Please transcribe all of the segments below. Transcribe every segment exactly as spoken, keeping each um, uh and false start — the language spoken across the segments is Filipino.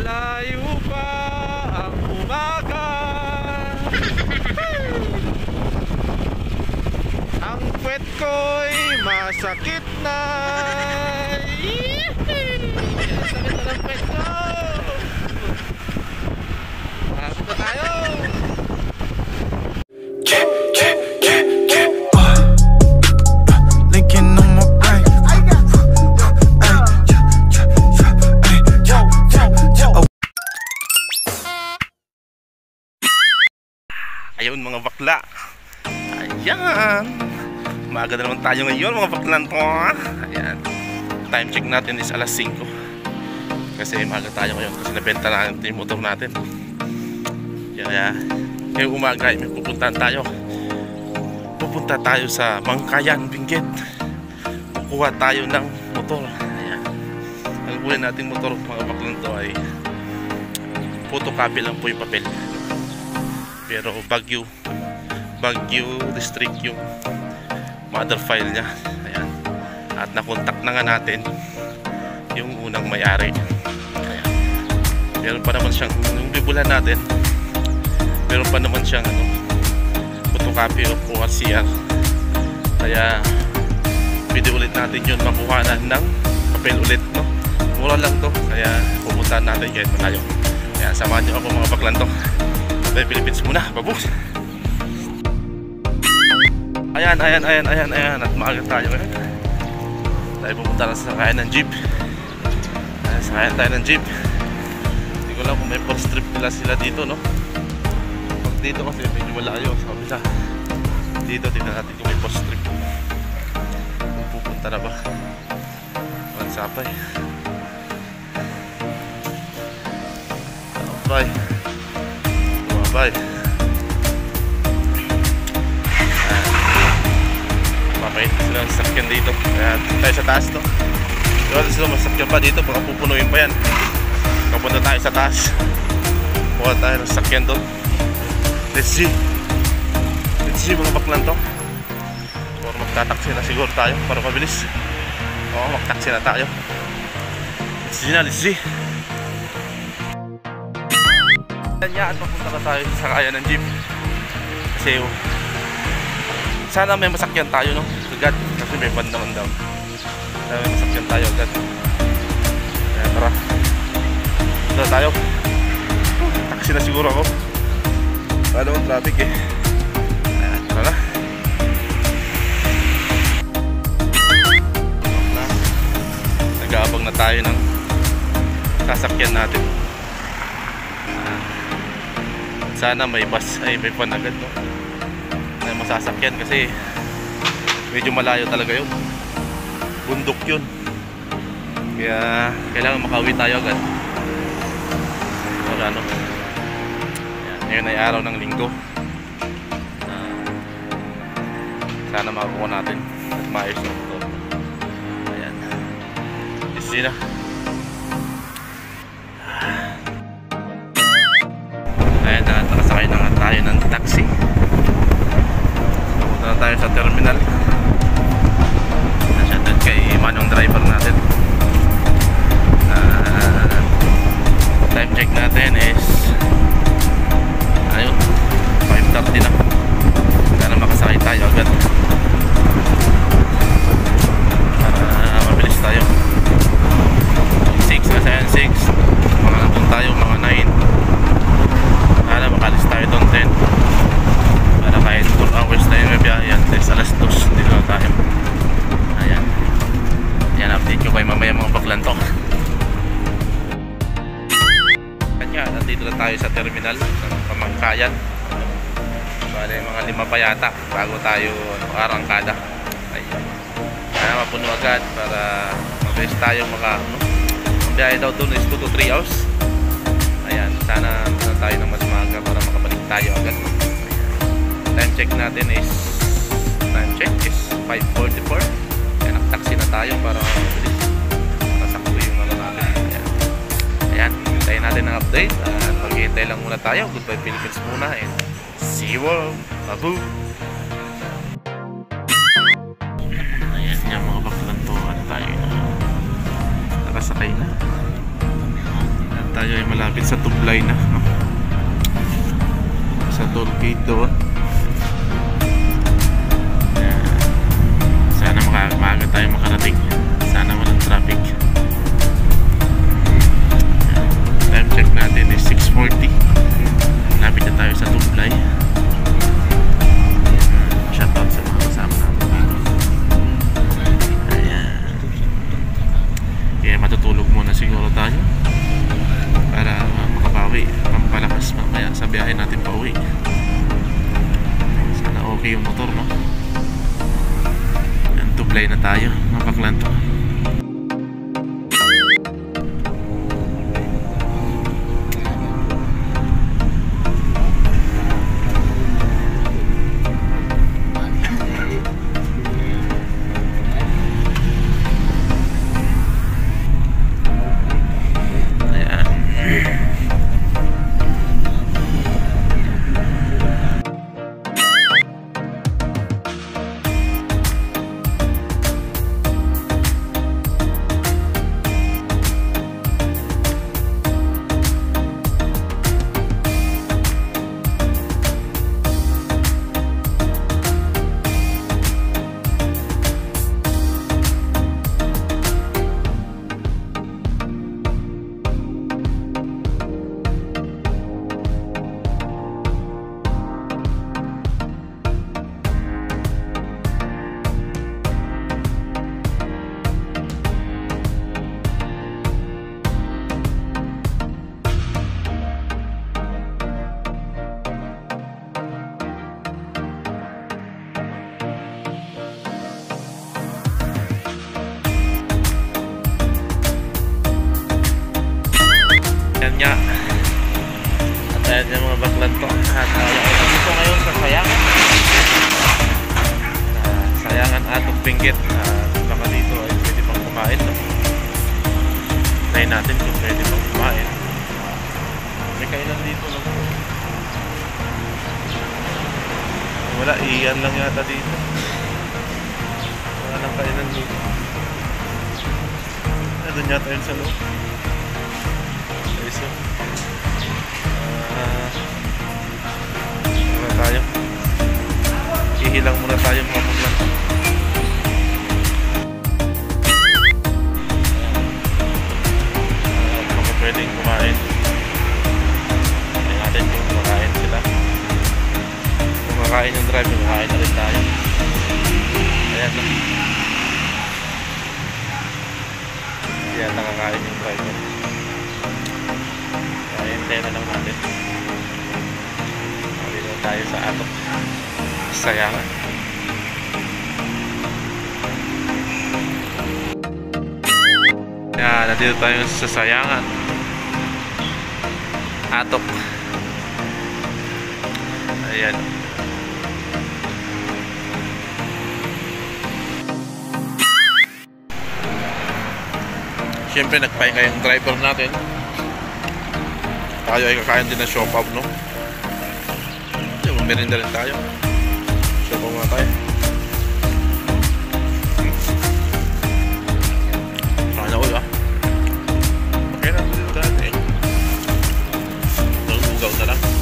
Malayo pa ang umaga. Ang puwet ko'y masakit na. Ang sakit na ng puwet ko. Marapit na tayo. Ayun mga bakla. Ayan. Maaga na naman tayo ngayon mga baklan to. Ayan. Time check natin is alas singko. Kasi maaga tayo ngayon kasi nabenta natin yung motor natin. Kaya ngayong umaga ay may pupuntahan tayo. Pupunta tayo sa Mangkayan, Benguet. Kukuha tayo ng motor. Ayan. Ang kuha natin motor mga baklan to ay photocopy lang po yung papel. Pero Baguio Baguio district yung mother file niya. Ayan. At nakontak na nga natin yung unang may-ari. Ayan. Meron pa naman siyang, yung bibulan natin, meron pa naman siyang ano, photocopy of O R C R. Kaya pwede ulit natin yun makuhanan ng papel ulit, no? Mura lang to. Kaya pupuntahan natin kahit malayo. Kaya samahan nyo ako mga baklan to. By Philippines muna, babus. Ayan, ayan, ayan, ayan, ayan. At maaga tayo ngayon. Tayo pupunta na sa sakayan ng jeep. Ayan, sakayan tayo ng jeep. Hindi ko lang kung may first trip nila sila dito, no? Pag dito kasi medyo malayo. Sabi na dito, tignan natin kung may first trip. Kung pupunta na ba. Mansapay. Bye. Bye. Mapait sila ang sakyan dito. Kaya tayo sa taas to. Kaya sila masakyan pa dito. Baka pupunuin pa yan. Kapunta tayo sa taas. Buka tayo ng sakyan doon. Let's see. Let's see mga baklan to. Or magtataksi na siguro tayo para mabilis. Oo, magtaksi na tayo. Let's see na, let's see. At papunta na tayo sa sakayan ng jeep. Kasi sana may masakyan tayo, no? Agad. Kasi may band naman daw. Sana may masakyan tayo agad. Kaya tara. Punta tayo. Taxi na siguro ako. Wala ang traffic eh. Kaya tara na. Nag-aabang na tayo ng sasakyan natin. Sana may bus, ay may pan agad, no? May masasakyan kasi medyo malayo talaga yun. Bundok yun. Kaya kailangan makauwi tayo agad. So ano, ngayon ay araw ng linggo. uh, Sana makakuha natin at maayos na ito. Ayan, easy na. Ayan na, nakasakay na nga tayo ng taxi. Pupunta na tayo sa terminal. Nasyadan kay manong driver natin. uh, Time check natin is ayun, five thirty na. Sana makasakay tayo agad para mabilis tayo. Six kasi yan, six. Mga nandun tayo, mga nine. Sana makalis tayo doon ten. Para kahit four hours tayo may biyahe. At least alas dos dito na tayo. Ayan. Ayan, update ko kayo mamaya mga baklan to. Kanya, nandito na tayo sa terminal ng Pamangkayan. Bale, mga lima pa yata bago tayo ano, arangkada. Ayan. Kaya mapuno agad para mabilis tayo maka ano, ang biyahe daw doon is two to three hours. Ayan, sana na tayo ng mas maaga para makabalik tayo agad. Time check natin is time check is five forty-four. Ayan, nag-taxi na tayo para mabilis masakto yung ano natin. Ayan, ayan, hintayin natin ang update at maghihintay lang muna tayo. Goodbye Philippines muna and see you all. Babu! Ayan, yung mga baklan to. Ano tayo na nakasakay na. tayo ay malapit sa Tublay na, no? Sa toll gate doon. Ayan. Sana maka maaga tayo makarating. Sana walang traffic. Time check natin is six forty. Lapit na tayo sa Tublay. Shoutout sa mga kasama natin dito. Ayan. Kaya matutulog muna siguro tayo para makabawi, pampalakas mamaya sa biyahe natin pa uwi. Sana okay yung motor, no? Yan, Tublay na tayo, mga baklanto. Yan nga. At ayan yung mga baklanto. At tayo ay dito ngayon sa Sayangan. Uh, Sayangan Atog Benguet. Uh, baka dito ay pwede pang kumain, no? Try natin kung pwede pang kumain. May kailan dito, no? Wala, iyan lang yata dito. Wala nang kailan dito. Ah, doon yata yun sa loob. So, uh, muna tayo. Ihilang muna tayo mga baklanto. Uh, baka pwedeng kumain. Ay natin kung kumakain sila. Kung kumakain yung driver, kumakain na rin tayo. Ayan na. Ayan, nakakain yung driver. Hintayin na lang natin. Dito tayo sa Atog Sayangan. Yan, nandito tayo sa Sayangan Atog. Ayan. Siyempre nagpahinga yung driver natin. Tayo ay kakain din ng shop-up, no? Yung merinda rin tayo. Shop-up nga tayo. Sana all, ah. Okay na, dito dati eh. Nalulugaw na lang.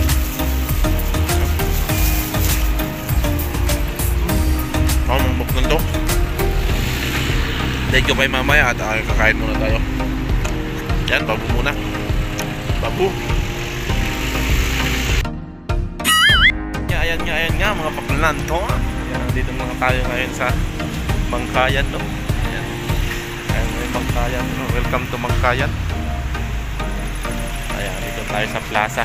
Oh, mamok nun to. Dahil ko pa yung mamaya at uh, kakain muna tayo. Yan, babu muna. Babu. Yeah, ayan nga, ayan nga mga baklanto. Ayan, nandito mga tayo ngayon sa Mangkayan, no? Ayan. Ayan, may Mangkayan, no? Welcome to Mangkayan. Ayan, dito tayo sa plaza.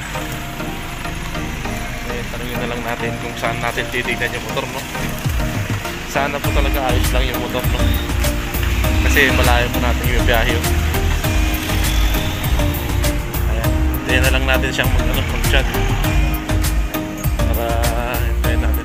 Ayan, tanungin na lang natin kung saan natin titignan yung motor, no? Sana po talaga ayos lang yung motor, no? Kasi malayo po natin yung biyahe, no? Hintayin na lang natin siyang mag-ano, mag-chat para hintayin natin.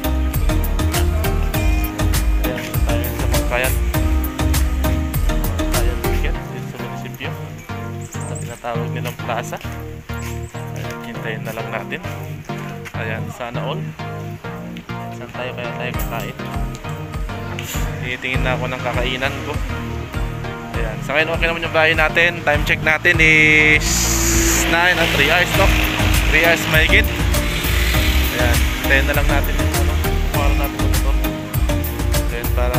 Ayan, tayo sa Mangkayan. Mangkayan Benguet dito sa munisipyo sa tinatawag nilang plaza. Ayan, hintayin na lang natin. Ayan, sana all. Saan tayo kaya tayo kakain? Tinitingin na ako ng kakainan ko. Ayan. Sa ngayon okay naman yung bahay natin. Time check natin is nine at three hours, no? three hours mahigit. Ayan. Tayo na lang natin yung ano. Kumaro natin yung motor. Ayan, para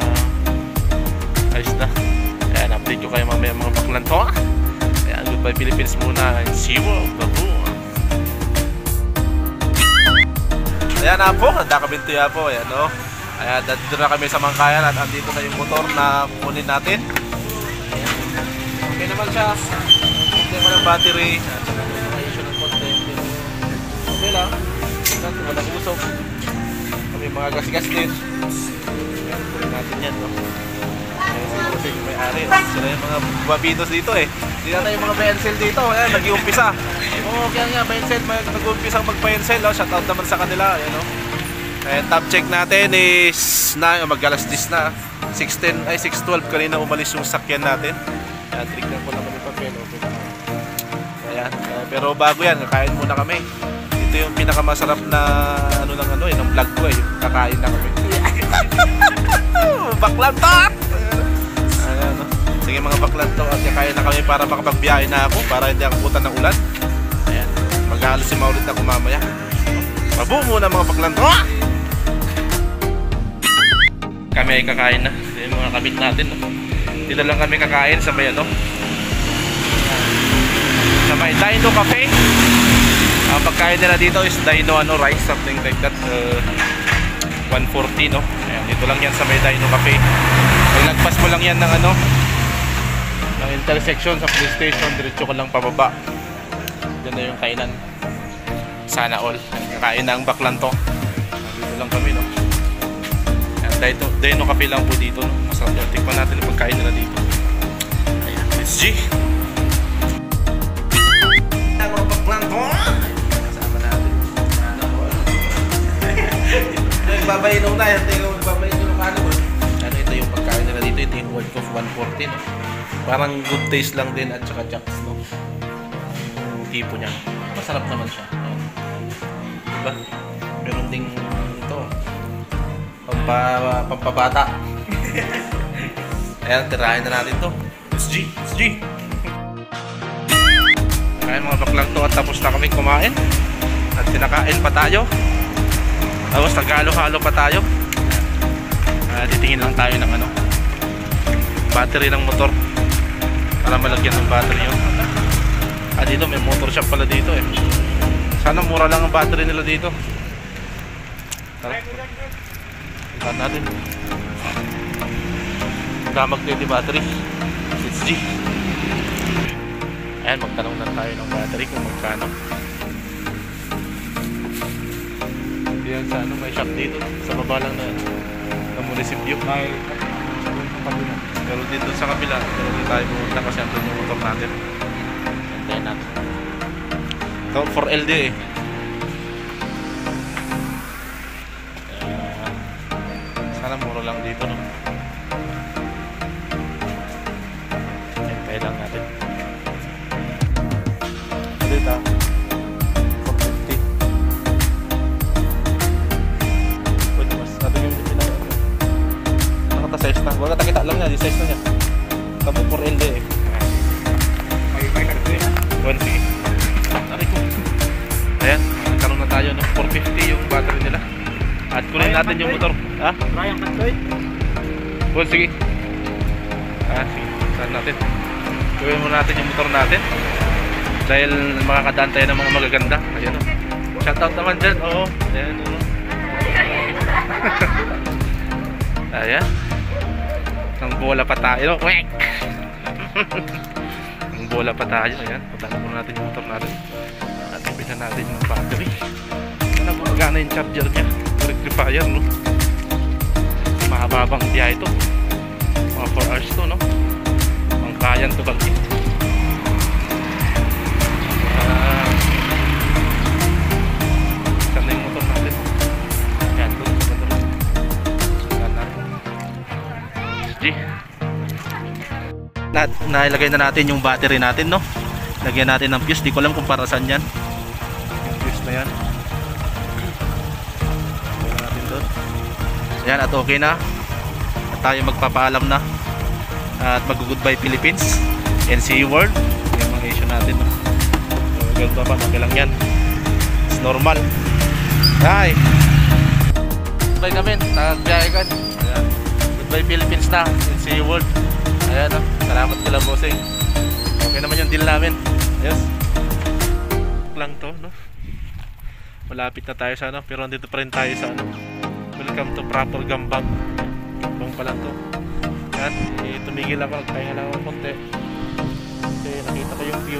ayos na. Ayan, update ko kayo mamaya mga baklan to. Ayan, goodbye Philippines muna. And see you. Babu. Ayan na po. Handa kami ito ya po. Ayan, no? Ayan, dito na kami sa Mangkayan at andito na yung motor na kukunin natin. Okay naman siya. Okay naman ang battery. May issue ng konti. Okay lang. Kasi walang usok. Kami mga gas-gas din. Ayan, kunin natin yan, no? Ayan, kasi yung may-ari. Sila yung mga babitos dito eh. Hindi na tayo yung mga Bencel dito. Ayan, nag-iumpisa. Oo, kaya nga, Bencel. Nag-iumpisa mag-Bencel. Oh. Shoutout naman sa kanila. Ayan, no? And top check natin is na mag-alas diyes na. six ten ay six twelve kanina umalis yung sakyan natin. Ayan, trignan ko lang kami papel. Okay. Ayan, uh, pero bago yan, kakain muna kami. Ito yung pinakamasarap na ano lang ano eh, ng vlog ko eh, kakain na kami. Baklan to! Ayan, no? Sige mga baklan to, at kakain na kami para makapagbiyahe na ako, para hindi ako putan ng ulan. Ayan, mag-aalas si Maulit ako mamaya. Mabu muna mga baklan to! Kami ay kakain na. Yung mga kamit natin, no? Dito lang kami kakain sa may ano, sa may Dino Cafe. Ang pagkain nila dito is Dino ano, rice, something like that. uh, one forty, no? Ayan, dito lang yan sa may Dino Cafe. Ilagpas mo lang yan ng ano, ng intersection sa police station. Diretso ko lang pababa. Diyan na yung kainan. Sana all. Kakain na ang baklan to. Dito lang kami, no? Dito, Dino Cafe lang po dito, no? Masarap yan. Tikman natin ang pagkain nila dito. Ayan, let's G. Ayan, mga baklan to. Kasama natin. Nagbabayin na yan. Tingnan mo, nagbabayin yung ano. Ano, ito yung pagkain nila dito. Ito yung worth of one forty, no? Parang good taste lang din at saka jacks, no? Yung tipo niya. Masarap naman siya. Diba? Meron ding ito. Pampa, pampabata. Ayan, tirahin na natin to. Let's G, let's G. Ayan mga baklang to, at tapos na kami kumain. At sinakain pa tayo. Tapos nag-halo-halo pa tayo. uh, Titingin lang tayo ng ano, battery ng motor, para malagyan ng battery yun. Ah, dito may motor shop pala dito eh. Sana mura lang ang battery nila dito. Tara, tingnan natin. Gamag din di battery six G. Ayan, magtanong na tayo ng battery kung magkano. Diyan sa ano, may shop dito sa baba lang na na munisipyo. Pero dito sa kabila, pero dito tayo pumunta kasi andun yung motor natin. Antayin natin. Ito for L D eh. Sana mura lang dito, no? Hintay lang natin. Dito four fifty. Pwede mas natin yung pinaka nakata-size na. Huwag kita lang niya, di-size na niya. Tapos for L D eh. May may karito yun. one sige. Tari ko. Ayan, magkaroon na tayo, no? four fifty yung battery nila. At kunin natin yung motor. Ha? Ryan Kantoy. Well, sige. Ah, sige. Saan natin? Kunin muna natin yung motor natin. Dahil makakadaan tayo ng mga magaganda. Ayan o. Shoutout naman dyan. Oo. Ayan o. Ayan. Nang bola pa tayo. Wek! Nang bola pa tayo. Ayan. Patahan muna natin yung motor natin. At ipitan natin yung battery. Sana gumagana yung charger niya. Rectifier, no? Mahababang biyahe ito. Mga four hours to, no? Mangkayan to Balkin. Ah, saan na yung motor natin? Ayan, doon. Saan natin? G. Na, nailagay na natin yung battery natin, no? Lagyan natin ng fuse. Di ko alam kung para saan yan. Yung fuse na yan. Ayan, at okay na. At tayo magpapaalam na. at mag-goodbye Philippines and see you world. Yung mga issue natin, no? So, ganito pa, okay lang yan. It's normal. Hi! Goodbye kami, tagagbiyahe ka. Ayan. Goodbye Philippines na and see you world. Ayan, no? Salamat kila bossing. Okay naman yung deal namin. Yes. Lang to, no? Malapit na tayo sa ano, pero andito pa rin tayo sa ano. Welcome to proper Gambang. Gambang pa lang to. Yan, eh, tumigil ako, nagpahinga lang ako konti. Kasi nakita ko yung view.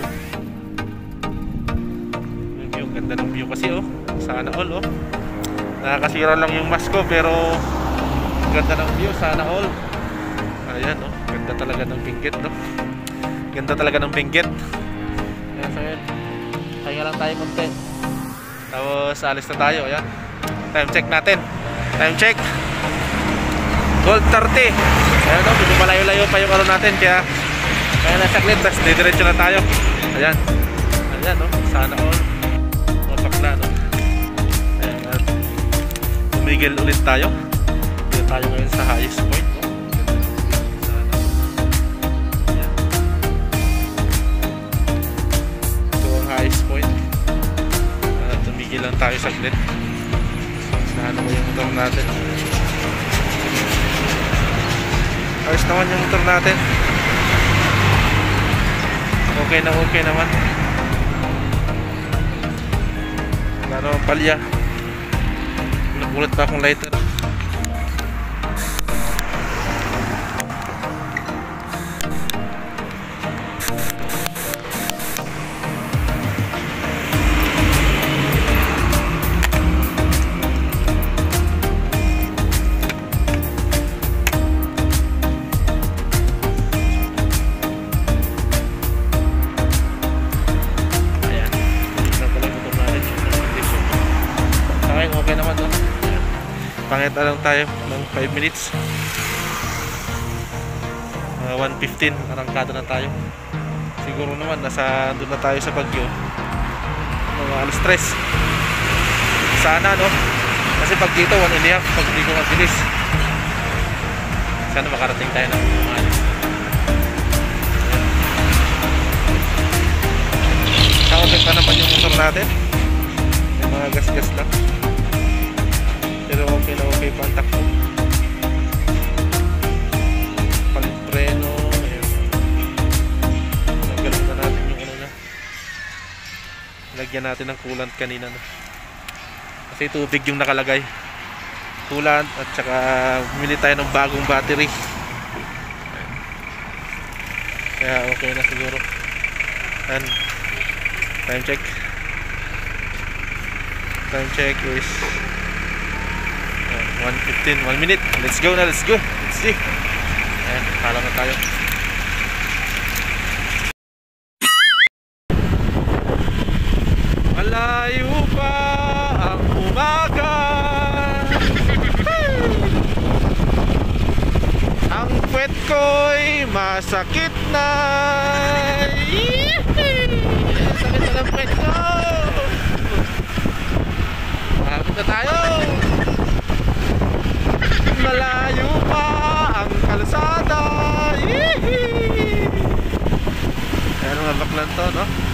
Yung view, ganda ng view kasi oh. Sana all oh. Nakakasira lang yung mask ko pero ganda ng view, sana all. Ayan oh, ganda talaga ng Benguet, no? Ganda talaga ng Benguet. Ayan, so yun. Pahinga lang tayo konti. Tapos alis na tayo, ayan. Time check natin. Time check twelve thirty. Ayan o, medyo malayo-layo pa yung ano natin. Kaya kaya na saklit, tapos didiretso na tayo. Ayan. Ayan o, sana all mapakla, no? Ayan, at tumigil ulit tayo. Dito tayo ngayon sa highest point, no? Ayan. Ito ang highest point. At tumigil lang tayo saglit. Ano mo yung motor natin? Ayos naman yung motor natin. Okay na okay naman. Ano ang palya? Nakulit pa akong lighter. Pangit lang tayo ng five minutes. uh, one fifteen arangkada na tayo. Siguro naman nasa doon na tayo sa Baguio mga alas tres. Sana no, kasi pag dito one and a half pag hindi ko mabilis. Sana makarating tayo ng mga alas. Nakapit pa naman yung motor natin. May mga gas-gas lang. Pero okay na okay pa ang takbo. Palit preno. Naggalong na natin yung ano na. Lagyan natin ng coolant kanina, no? Kasi tubig yung nakalagay. Coolant at saka bumili tayo ng bagong battery. Kaya okay na siguro. And time check. Time check is one fifteen, one minute. Let's go na, let's go. Let's see. Ayan, pala na tayo. Malayo pa ang umaga. Ang puwet ko'y masakit na. Sakit na ng puwet ko. Malapit na tayo. Malayo pa ang kalsada. Ayan mga baklan to, no?